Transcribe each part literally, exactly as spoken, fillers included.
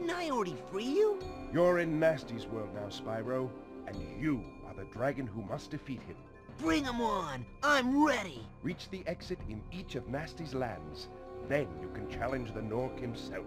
Didn't I already free you? You're in Gnasty's world now, Spyro, and you are the dragon who must defeat him. Bring him on! I'm ready! Reach the exit in each of Gnasty's lands. Then you can challenge the Gnorc himself.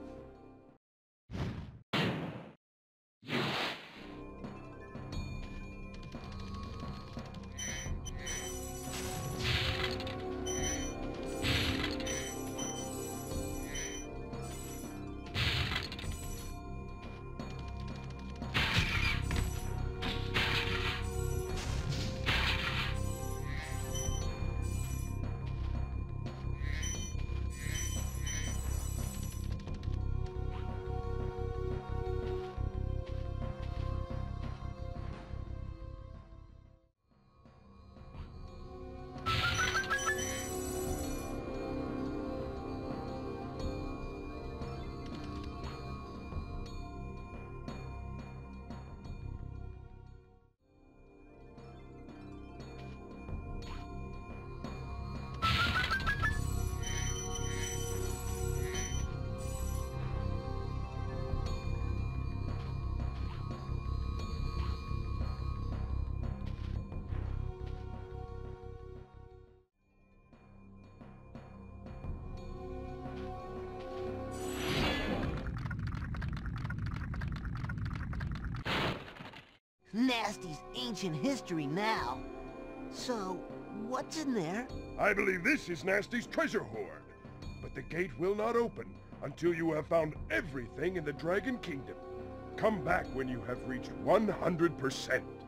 Gnasty's ancient history now. So, what's in there? I believe this is Gnasty's treasure hoard. But the gate will not open until you have found everything in the Dragon Kingdom. Come back when you have reached one hundred percent.